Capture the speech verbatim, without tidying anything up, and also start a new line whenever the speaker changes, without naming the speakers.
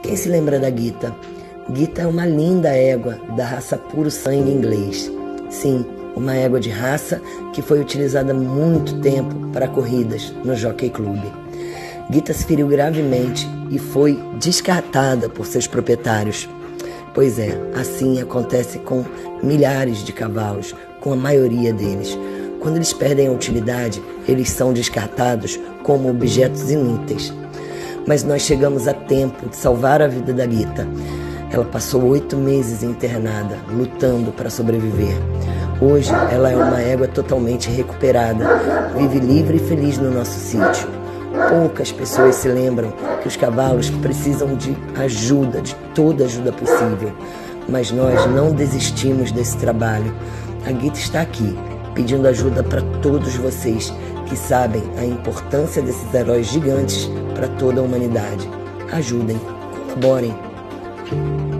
Quem se lembra da Guita? Guita é uma linda égua da raça puro sangue inglês. Sim, uma égua de raça que foi utilizada há muito tempo para corridas no Jockey Club. Guita se feriu gravemente e foi descartada por seus proprietários. Pois é, assim acontece com milhares de cavalos, com a maioria deles. Quando eles perdem a utilidade, eles são descartados como objetos inúteis. Mas nós chegamos a tempo de salvar a vida da Guita. Ela passou oito meses internada, lutando para sobreviver. Hoje, ela é uma égua totalmente recuperada, vive livre e feliz no nosso sítio. Poucas pessoas se lembram que os cavalos precisam de ajuda, de toda ajuda possível. Mas nós não desistimos desse trabalho. A Guita está aqui, pedindo ajuda para todos vocês que sabem a importância desses heróis gigantes para toda a humanidade. Ajudem, colaborem.